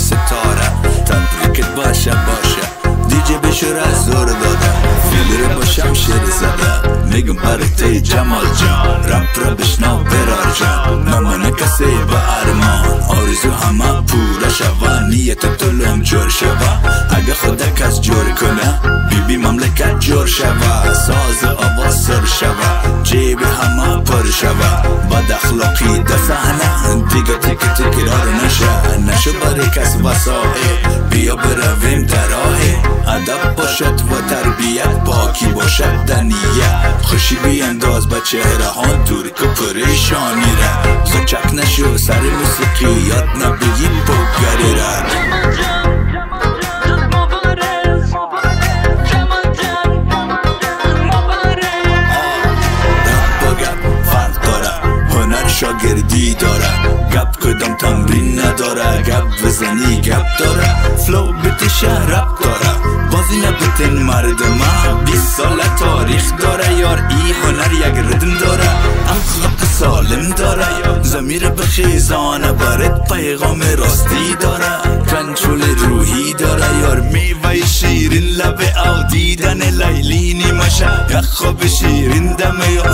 ستاره تبریکت باشه دیجی بشور از زور داده فیلر باشم شیر زده میگم برای تی جمال جان رپ را بشنو برار جان نمانه کسی با ارمان آرزو همه پورا شوه نیت طولم جور شوه اگه خدا کس جور کنه بی مملکت جور شوه ساز آواز سر شوه جیب همه پر شوه بد اخلاقی ده صحنه دیگه تکرار نشه برای کس وسائل بیا برویم در راه ادب باشد و تربیت پاکی باشد دنیت خوشی بیانداز به چهره ها دور که پریشانی را زچک نشو سر موسیقی یاد نبگی بگری را شاگردی داره گپ کدام تمرین نداره گپ بزنی گپ داره فلو بتشه رپ داره بازی نبتن مردمه 20 سال تاریخ داره یار ای هنر یک ردم داره اخلاق سالم داره ضمیر بخیزانه برد پیغام راستی داره کنترل روحی داره یار میوه شیرین لب او دیدن لیلی نیمشه یک خواب شیرین دمه